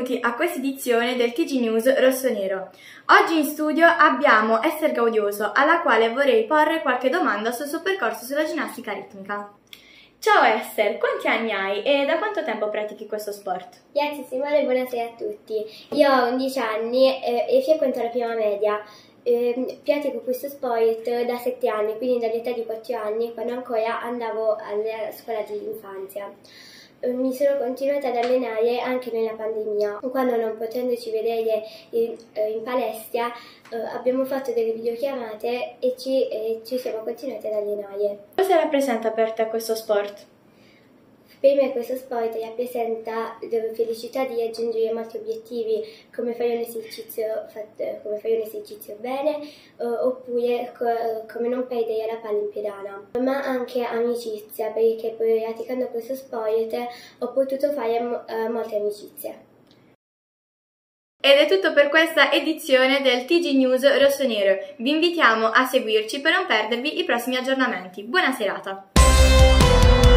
benvenuti a questa edizione del TG News Rossonero. Oggi in studio abbiamo Ester Gaudioso, alla quale vorrei porre qualche domanda sul suo percorso sulla ginnastica ritmica. Ciao Ester, quanti anni hai e da quanto tempo pratichi questo sport? Grazie Simone, buonasera a tutti. Io ho 11 anni e frequento la prima media. Pratico questo sport da 7 anni, quindi dall'età di 4 anni, quando ancora andavo alla scuola dell'infanzia. Mi sono continuata ad allenare anche nella pandemia, quando non potendoci vedere in palestra abbiamo fatto delle videochiamate e ci siamo continuati ad allenare. Cosa rappresenta per te questo sport? Per me questo sport rappresenta la felicità di raggiungere molti obiettivi, come fare un esercizio bene, oppure come non perdere la palla in pedana. Ma anche amicizia, perché praticando questo sport ho potuto fare molte amicizie. Ed è tutto per questa edizione del TG News Rossonero. Vi invitiamo a seguirci per non perdervi i prossimi aggiornamenti. Buona serata!